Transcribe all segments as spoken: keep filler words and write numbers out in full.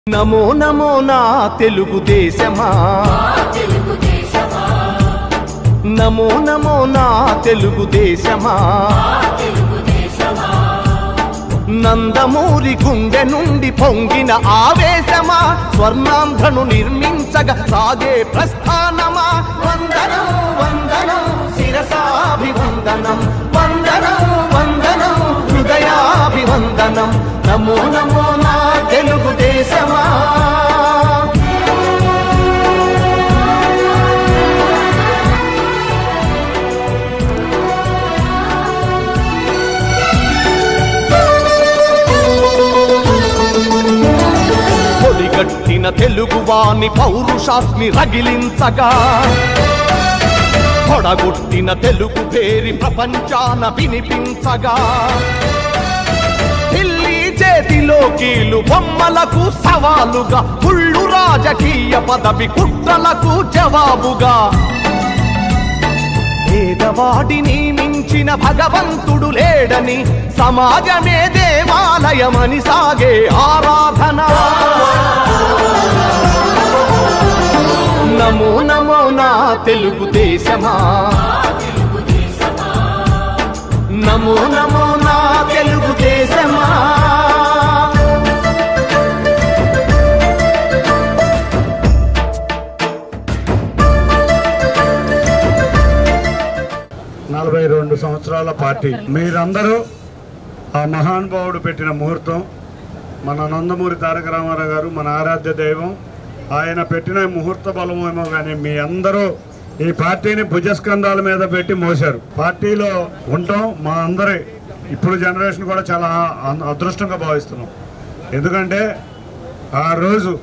నమో నమో నా తెలుగు దేశమా, నమో నమో నా తెలుగు దేశమా, నందమూరి గుండె నుండి పొంగిన ఆవేశమా, స్వర్ణాంధ్రను నిర్మించగా సాగే ప్రస్థానమా. వందనం వందనం శిరసాభివందనం, వందనం వందనం హృదయాభివందనం. నమో నమో నా తెలుగు దేశమా. పొడిగట్టిన తెలుగువాని పౌరుషాన్ని రగిలించగా, పొడగొట్టిన తెలుగు పేరి ప్రపంచాన వినిపించగా, ఢిల్లీ చేతిలో కీలు బొమ్మలకు సవాలుగా, కుళ్ళు రాజకీయ పదవి కుట్రలకు జవాబుగా, పేదవాడిని మించిన భగవంతుడు లేడని, సమాజమే దేవాలయమని సాగే ఆరాధన. నమో నమో నా తెలుగు దేశమా, నమో నమో నా తెలుగు దేశమా. నలభై రెండు సంవత్సరాల పార్టీ మీరందరూ ఆ మహానుభావుడు పెట్టిన ముహూర్తం. మన నందమూరి తారక రామారావు గారు మన ఆరాధ్య దైవం, ఆయన పెట్టిన ముహూర్త బలమేమో కానీ మీ అందరూ ఈ పార్టీని భుజస్కంధాల మీద పెట్టి మోశారు. పార్టీలో ఉంటాం మా అందరి ఇప్పుడు జనరేషన్ కూడా చాలా అదృష్టంగా భావిస్తున్నాం. ఎందుకంటే ఆ రోజు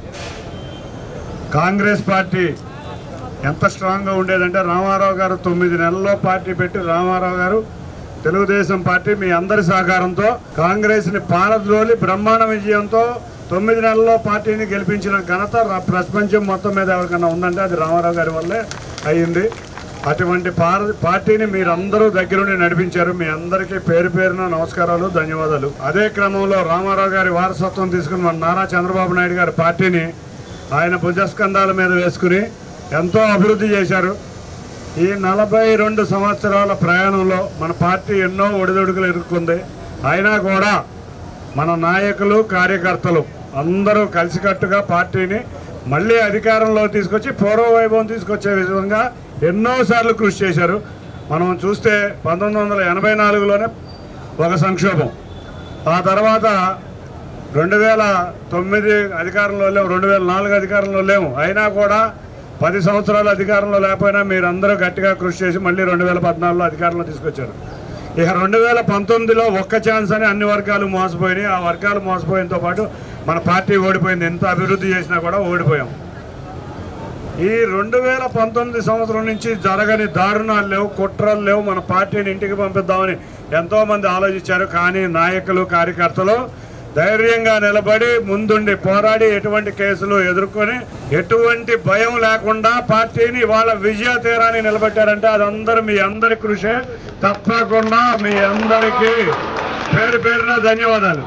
కాంగ్రెస్ పార్టీ ఎంత స్ట్రాంగ్గా ఉండేదంటే, రామారావు గారు తొమ్మిది నెలల్లో పార్టీ పెట్టి రామారావు గారు తెలుగుదేశం పార్టీ మీ అందరి సహకారంతో కాంగ్రెస్ని పారద్రోలి బ్రహ్మాండ విజయంతో తొమ్మిది నెలల్లో పార్టీని గెలిపించిన ఘనత ప్రపంచం మొత్తం మీద ఎవరికైనా ఉందంటే అది రామారావు గారి వల్లే అయ్యింది. అటువంటి పార్టీని మీరందరూ దగ్గరుండి నడిపించారు. మీ అందరికీ పేరు పేరున నమస్కారాలు, ధన్యవాదాలు. అదే క్రమంలో రామారావు గారి వారసత్వం తీసుకుని మన నారా చంద్రబాబు నాయుడు గారి పార్టీని ఆయన భుజస్కంధాల మీద వేసుకుని ఎంతో అభివృద్ధి చేశారు. ఈ నలభై రెండు సంవత్సరాల ప్రయాణంలో మన పార్టీ ఎన్నో ఒడిదొడుకులు ఎదుర్కొంది. అయినా కూడా మన నాయకులు కార్యకర్తలు అందరూ కలిసికట్టుగా పార్టీని మళ్ళీ అధికారంలో తీసుకొచ్చి పూర్వ వైభవం తీసుకొచ్చే విధంగా ఎన్నోసార్లు కృషి చేశారు. మనం చూస్తే పంతొమ్మిది వందల ఎనభై నాలుగులోనే ఒక సంక్షోభం, ఆ తర్వాత రెండు వేల తొమ్మిది అధికారంలో లేము, రెండు వేల నాలుగు అధికారంలో లేము. అయినా కూడా పది సంవత్సరాలు అధికారంలో లేకపోయినా మీరందరూ గట్టిగా కృషి చేసి మళ్ళీ రెండు వేల పద్నాలుగులో అధికారంలో తీసుకొచ్చారు. ఇక రెండు వేల పంతొమ్మిదిలో ఒక్క ఛాన్స్ అని అన్ని వర్గాలు మోసపోయినాయి. ఆ వర్గాలు మోసపోయినతో పాటు మన పార్టీ ఓడిపోయింది. ఎంత అభివృద్ధి చేసినా కూడా ఓడిపోయాం. ఈ రెండు వేల పంతొమ్మిది సంవత్సరం నుంచి జరగని దారుణాలు లేవు, కుట్రలు లేవు. మన పార్టీని ఇంటికి పంపిద్దామని ఎంతోమంది ఆలోచించారు. కానీ నాయకులు కార్యకర్తలు ధైర్యంగా నిలబడి ముందుండి పోరాడి ఎటువంటి కేసులు ఎదుర్కొని ఎటువంటి భయం లేకుండా పార్టీని వాళ్ళ విజయ తీరాన్ని నిలబెట్టారంటే అదందరూ మీ అందరి కృషే. తప్పకుండా మీ అందరికీ పేరు పేరున ధన్యవాదాలు.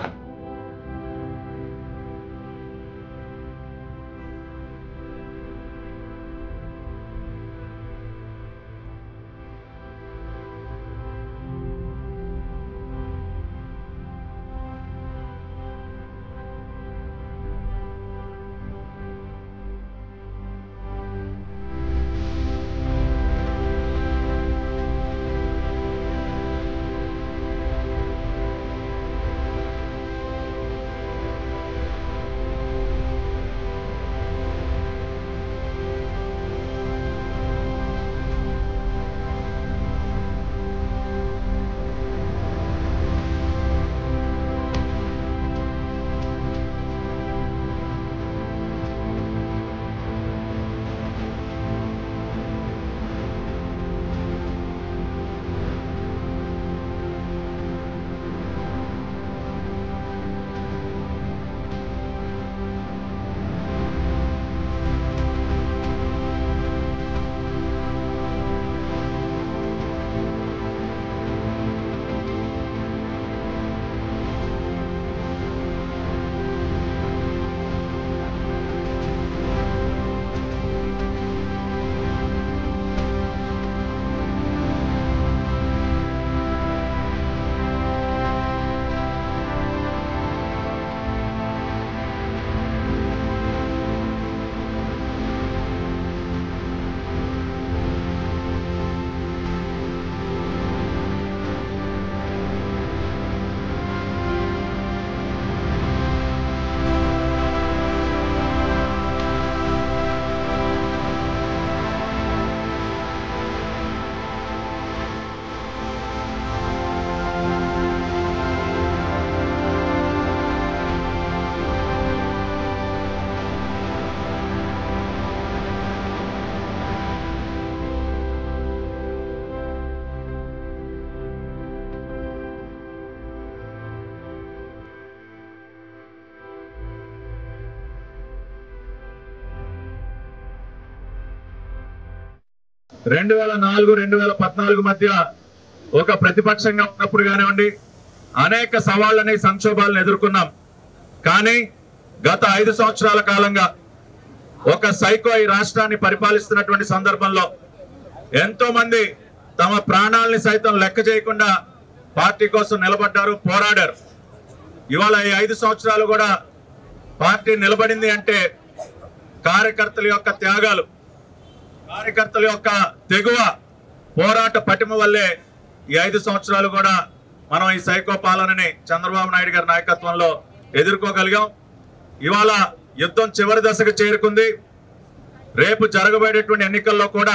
రెండు వేల నాలుగు రెండు వేల పద్నాలుగు మధ్య ఒక ప్రతిపక్షంగా ఉన్నప్పుడు కానివ్వండి అనేక సవాళ్ళని సంక్షోభాలను ఎదుర్కొన్నాం. కానీ గత ఐదు సంవత్సరాల కాలంగా ఒక సైకో ఈ రాష్ట్రాన్ని పరిపాలిస్తున్నటువంటి సందర్భంలో ఎంతో మంది తమ ప్రాణాలని సైతం లెక్క చేయకుండా పార్టీ కోసం నిలబడ్డారు, పోరాడారు. ఇవాళ ఈ ఐదు సంవత్సరాలు కూడా పార్టీ నిలబడింది అంటే కార్యకర్తల యొక్క త్యాగాలు, కార్యకర్తల యొక్క తెగువ, పోరాట పటిమ వల్లే ఈ ఐదు సంవత్సరాలు కూడా మనం ఈ సైకో పాలనని చంద్రబాబు నాయుడు గారి నాయకత్వంలో ఎదుర్కోగలిగాం. ఇవాళ యుద్ధం చివరి దశకు చేరుకుంది. రేపు జరగబోయేటువంటి ఎన్నికల్లో కూడా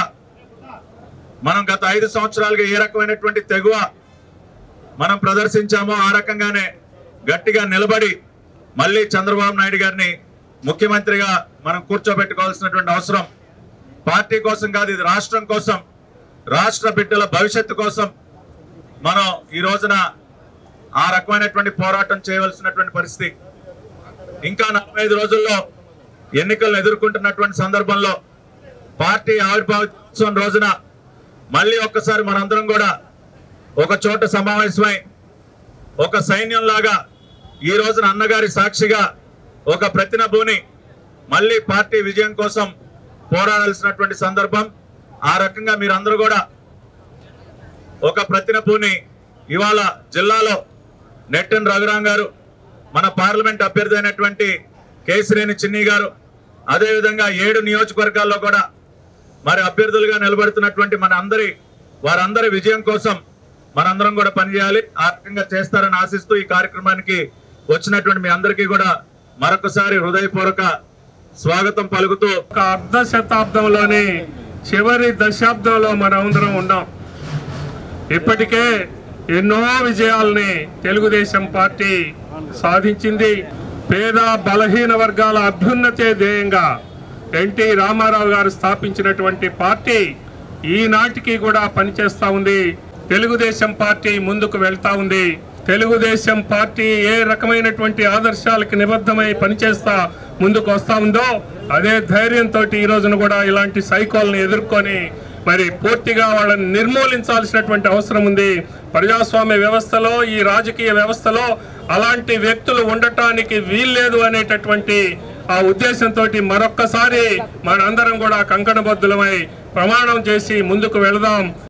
మనం గత ఐదు సంవత్సరాలుగా ఏ రకమైనటువంటి తెగువ మనం ప్రదర్శించామో ఆ రకంగానే గట్టిగా నిలబడి మళ్ళీ చంద్రబాబు నాయుడు గారిని ముఖ్యమంత్రిగా మనం కూర్చోబెట్టుకోవాల్సినటువంటి అవసరం పార్టీ కోసం కాదు, ఇది రాష్ట్రం కోసం, రాష్ట్ర బిడ్డల భవిష్యత్తు కోసం మనం ఈ రోజున ఆ రకమైనటువంటి పోరాటం చేయవలసినటువంటి పరిస్థితి. ఇంకా నలభై ఐదు రోజుల్లో ఎన్నికలను ఎదుర్కొంటున్నటువంటి సందర్భంలో పార్టీ ఆవిర్భావ దినోత్సవం రోజున మళ్ళీ ఒక్కసారి మనందరం కూడా ఒక చోట సమావేశమై ఒక సైన్యంలాగా ఈ రోజున అన్నగారి సాక్షిగా ఒక ప్రతినభూని మళ్ళీ పార్టీ విజయం కోసం పోరాడాల్సినటువంటి సందర్భం. ఆ రకంగా మీరందరూ కూడా ఒక ప్రతినభూని ఇవాళ జిల్లాలో నెట్టెన్ రఘురాం గారు, మన పార్లమెంట్ అభ్యర్థి అయినటువంటి కేసినేని చిన్ని గారు, అదేవిధంగా ఏడు నియోజకవర్గాల్లో కూడా మరి అభ్యర్థులుగా నిలబడుతున్నటువంటి మన అందరి వారందరి విజయం కోసం మనందరం కూడా పనిచేయాలి. ఆ రకంగా చేస్తారని ఆశిస్తూ ఈ కార్యక్రమానికి వచ్చినటువంటి మీ అందరికీ కూడా మరొకసారి హృదయపూర్వక స్వాగతం పలుకుతూ, ఒక అర్ధ శతాబ్దంలోని చివరి దశాబ్దంలో మనమందరం ఉన్నాం. ఇప్పటికే ఎన్నో విజయాల్ని తెలుగుదేశం పార్టీ సాధించింది. పేద బలహీన వర్గాల అభ్యున్నతే ధ్యేయంగా ఎన్టీ రామారావు గారు స్థాపించినటువంటి పార్టీ ఈనాటికి కూడా పనిచేస్తా ఉంది. తెలుగుదేశం పార్టీ ముందుకు వెళ్తా ఉంది. తెలుగుదేశం పార్టీ ఏ రకమైనటువంటి ఆదర్శాలకు నిబద్ధమై పనిచేస్తా ముందుకు వస్తా ఉందో అదే ధైర్యంతో ఈ రోజున కూడా ఇలాంటి సైకోల్ని ఎదుర్కొని మరి పూర్తిగా వాళ్ళని నిర్మూలించాల్సినటువంటి అవసరం ఉంది. ప్రజాస్వామ్య వ్యవస్థలో, ఈ రాజకీయ వ్యవస్థలో అలాంటి వ్యక్తులు ఉండటానికి వీల్లేదు అనేటటువంటి ఆ ఉద్దేశంతో మరొక్కసారి మనందరం కూడా కంకణబద్ధులమై ప్రమాణం చేసి ముందుకు వెళదాం.